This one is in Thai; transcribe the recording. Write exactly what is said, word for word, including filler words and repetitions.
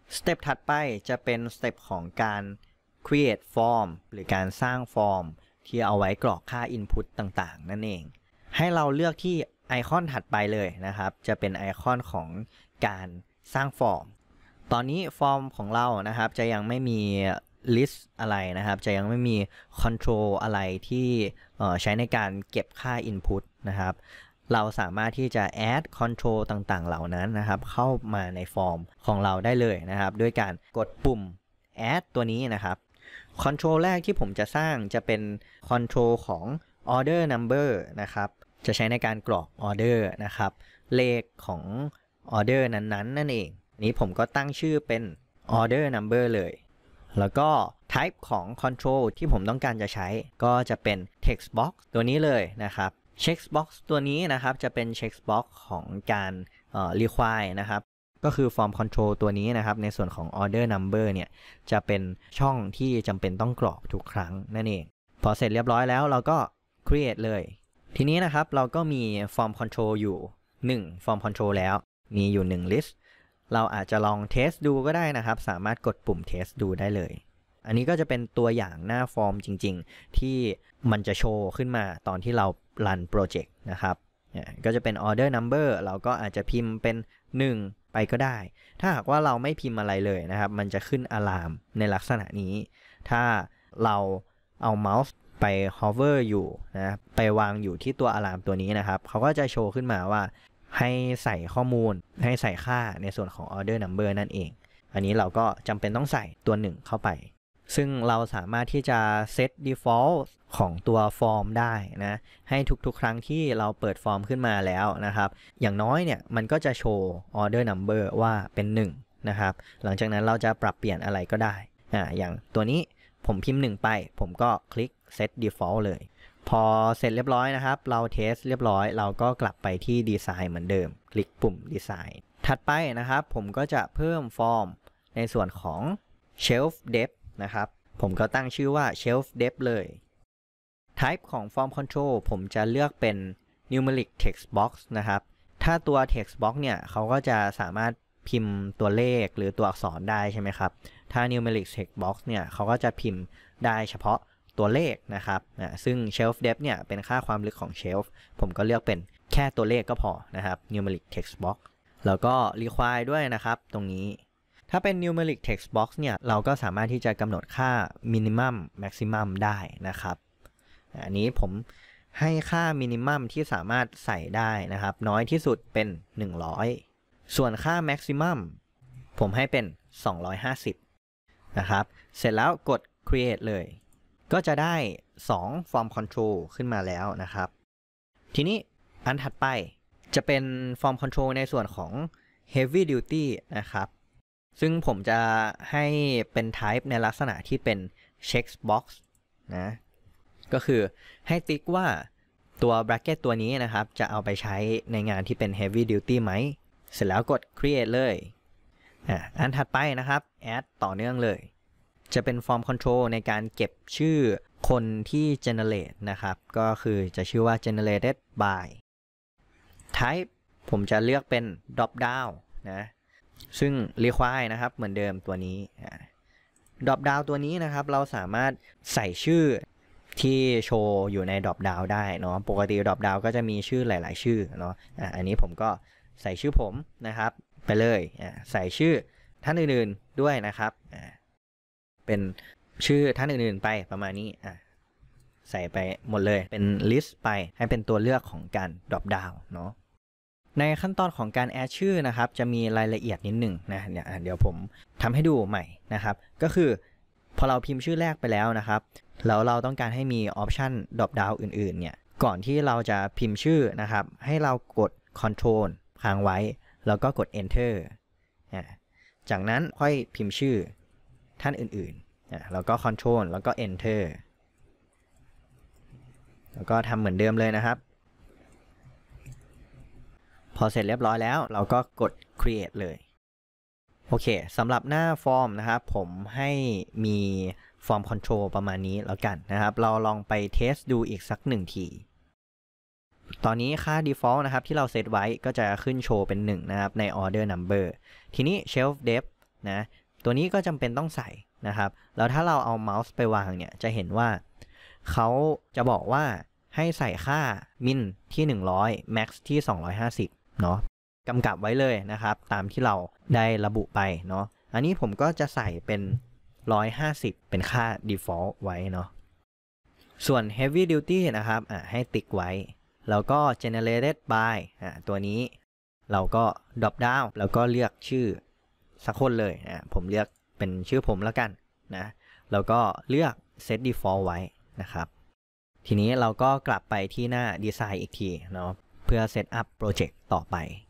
สเต็ปถัดไปจะเป็นสเต็ปของการ create form หรือการสร้างฟอร์มที่เอาไว้กรอกค่า input ต่างๆนั่นเองให้เราเลือกที่ไอคอนถัดไปเลยนะครับจะเป็นไอคอนของการสร้างฟอร์มตอนนี้ฟอร์มของเรานะครับจะยังไม่มี list อะไรนะครับจะยังไม่มี control อะไรที่ใช้ในการเก็บค่า input นะครับเราสามารถที่จะ add control ต่างๆเหล่านั้นนะครับเข้ามาในฟอร์มของเราได้เลยนะครับด้วยการกดปุ่ม add ตัวนี้นะครับ control แรกที่ผมจะสร้างจะเป็น control ของ order number นะครับจะใช้ในการกรอก order นะครับเลขของ order นั้นๆนั่นเองนี้ผมก็ตั้งชื่อเป็น order number เลยแล้วก็ type ของ control ที่ผมต้องการจะใช้ก็จะเป็น text box ตัวนี้เลยนะครับ check box ตัวนี้นะครับจะเป็น check box ของการเอ่อ require นะครับก็คือ form control ตัวนี้นะครับในส่วนของ order number เนี่ยจะเป็นช่องที่จำเป็นต้องกรอกทุกครั้งนั่นเองพอเสร็จเรียบร้อยแล้วเราก็ create เลยทีนี้นะครับเราก็มี form control อยู่หนึ่ง form control แล้วมีอยู่หนึ่ง list เราอาจจะลอง test ดูก็ได้นะครับสามารถกดปุ่ม test ดูได้เลยอันนี้ก็จะเป็นตัวอย่างหน้าฟอร์มจริงๆที่มันจะโชว์ขึ้นมาตอนที่เรารันโปรเจกต์นะครับก็จะเป็น order number เราก็อาจจะพิมพ์เป็นหนึ่งไปก็ได้ถ้าหากว่าเราไม่พิมพ์อะไรเลยนะครับมันจะขึ้นอะลามในลักษณะนี้ถ้าเราเอาเมาส์ไป hover อยู่นะไปวางอยู่ที่ตัวอะลามตัวนี้นะครับเขาก็จะโชว์ขึ้นมาว่าให้ใส่ข้อมูลให้ใส่ค่าในส่วนของ order number นั่นเองอันนี้เราก็จำเป็นต้องใส่ตัวหนึ่งเข้าไปซึ่งเราสามารถที่จะ set default ของตัวฟอร์มได้นะให้ทุกๆครั้งที่เราเปิดฟอร์มขึ้นมาแล้วนะครับอย่างน้อยเนี่ยมันก็จะโชว์ order number ว่าเป็นหนึ่งนะครับหลังจากนั้นเราจะปรับเปลี่ยนอะไรก็ได้อ่าอย่างตัวนี้ผมพิมพ์หนึ่งไปผมก็คลิก set default เลยพอเสร็จเรียบร้อยนะครับเราเทสเรียบร้อยเราก็กลับไปที่ดีไซน์เหมือนเดิมคลิกปุ่มดีไซน์ถัดไปนะครับผมก็จะเพิ่มฟอร์มในส่วนของ shelf depth นะครับผมก็ตั้งชื่อว่า shelf depth เลย type ของ form control ผมจะเลือกเป็น numeric text box นะครับถ้าตัว text box เนี่ยเขาก็จะสามารถพิมพ์ตัวเลขหรือตัวอักษรได้ใช่ไหมครับถ้า numeric text box เนี่ยเขาก็จะพิมพ์ได้เฉพาะตัวเลขนะครับนะซึ่ง shelf depth เนี่ยเป็นค่าความลึกของ shelf ผมก็เลือกเป็นแค่ตัวเลขก็พอนะครับ numeric text box แล้วก็ require ด้วยนะครับตรงนี้ถ้าเป็น numeric text box เนี่ยเราก็สามารถที่จะกำหนดค่า minimum maximum ได้นะครับอันนี้ผมให้ค่า minimum ที่สามารถใส่ได้นะครับน้อยที่สุดเป็นหนึ่งร้อยส่วนค่า maximum ผมให้เป็นสองร้อยห้าสิบนะครับเสร็จแล้วกด create เลยก็จะได้สอง form control ขึ้นมาแล้วนะครับทีนี้อันถัดไปจะเป็น form control ในส่วนของ heavy duty นะครับซึ่งผมจะให้เป็น type ในลักษณะที่เป็น check box นะก็คือให้ติ๊กว่าตัว bracket ตัวนี้นะครับจะเอาไปใช้ในงานที่เป็น heavy duty ไหมเสร็จแล้วกด create เลยอ่ะอันถัดไปนะครับ add ต่อเนื่องเลยจะเป็น form control ในการเก็บชื่อคนที่ generate นะครับก็คือจะชื่อว่า generated by type ผมจะเลือกเป็น drop down นะซึ่ง require นะครับเหมือนเดิมตัวนี้ drop down ตัวนี้นะครับเราสามารถใส่ชื่อที่โชว์อยู่ใน drop down ได้เนาะปกติ drop down ก็จะมีชื่อหลายๆชื่อเนาะอ่ะอันนี้ผมก็ใส่ชื่อผมนะครับไปเลยอ่ะใส่ชื่อท่านอื่นๆด้วยนะครับอ่ะเป็นชื่อท่านอื่นๆไปประมาณนี้อ่ะใส่ไปหมดเลยเป็น list ไปให้เป็นตัวเลือกของการ drop down เนาะในขั้นตอนของการ add ชื่อนะครับจะมีรายละเอียดนิดหนึ่งนะเนี่ยเดี๋ยวผมทำให้ดูใหม่นะครับก็คือพอเราพิมพ์ชื่อแรกไปแล้วนะครับแล้วเราต้องการให้มีออปชัน drop down อื่นๆเนี่ยก่อนที่เราจะพิมพ์ชื่อนะครับให้เรากด control ค้างไว้แล้วก็กด enter จากนั้นค่อยพิมพ์ชื่อท่านอื่นๆแล้วก็ control แล้วก็ enter แล้วก็ทำเหมือนเดิมเลยนะครับพอเสร็จเรียบร้อยแล้วเราก็กด create เลยโอเคสำหรับหน้าฟอร์มนะครับผมให้มีฟอร์ม control ประมาณนี้แล้วกันนะครับเราลองไปเทสดูอีกสักหนึ่งทีตอนนี้ค่า default นะครับที่เราเซตไว้ก็จะขึ้นโชว์เป็นหนึ่งนะครับใน order number ทีนี้ shelf depth นะตัวนี้ก็จำเป็นต้องใส่นะครับแล้วถ้าเราเอาเมาส์ไปวางเนี่ยจะเห็นว่าเขาจะบอกว่าให้ใส่ค่า min ที่หนึ่งร้อย max ที่สองร้อยห้าสิบเนาะกำกับไว้เลยนะครับตามที่เราได้ระบุไปเนาะอันนี้ผมก็จะใส่เป็นหนึ่งร้อยห้าสิบเป็นค่า default ไว้เนาะส่วน heavy duty นะครับอ่ะให้ติ๊กไว้แล้วก็ generated by อ่ะตัวนี้เราก็ drop down แล้วก็เลือกชื่อสักคนเลยอ่ะผมเลือกเป็นชื่อผมแล้วกันนะแล้วก็เลือก set default ไว้นะครับทีนี้เราก็กลับไปที่หน้า design อีกทีเนาะเพื่อ set up project ต่อไป